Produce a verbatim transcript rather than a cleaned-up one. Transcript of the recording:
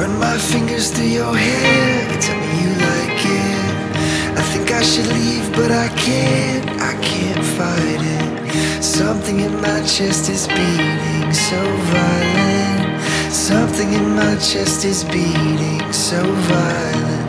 Run my fingers through your hair, you tell me you like it. I think I should leave, but I can't, I can't fight it. Something in my chest is beating so violent. Something in my chest is beating so violent.